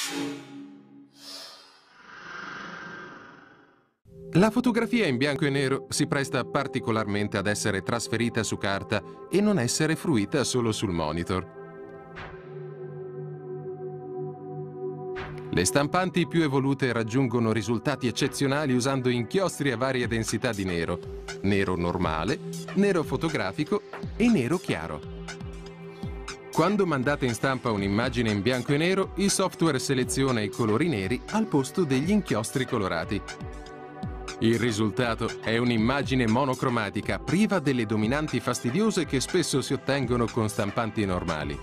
La fotografia in bianco e nero si presta particolarmente ad essere trasferita su carta e non essere fruita solo sul monitor. Le stampanti più evolute raggiungono risultati eccezionali usando inchiostri a varie densità di nero, nero normale, nero fotografico e nero chiaro. Quando mandate in stampa un'immagine in bianco e nero, il software seleziona i colori neri al posto degli inchiostri colorati. Il risultato è un'immagine monocromatica, priva delle dominanti fastidiose che spesso si ottengono con stampanti normali.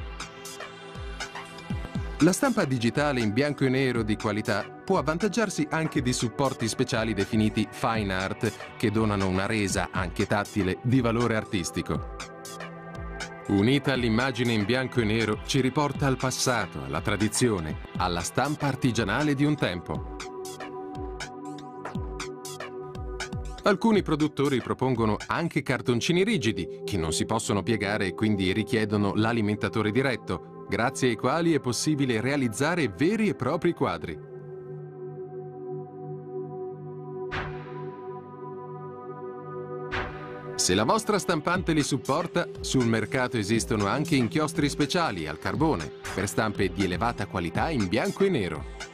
La stampa digitale in bianco e nero di qualità può avvantaggiarsi anche di supporti speciali definiti fine art, che donano una resa, anche tattile, di valore artistico. Unita all'immagine in bianco e nero, ci riporta al passato, alla tradizione, alla stampa artigianale di un tempo. Alcuni produttori propongono anche cartoncini rigidi, che non si possono piegare e quindi richiedono l'alimentatore diretto, grazie ai quali è possibile realizzare veri e propri quadri. Se la vostra stampante li supporta, sul mercato esistono anche inchiostri speciali al carbone per stampe di elevata qualità in bianco e nero.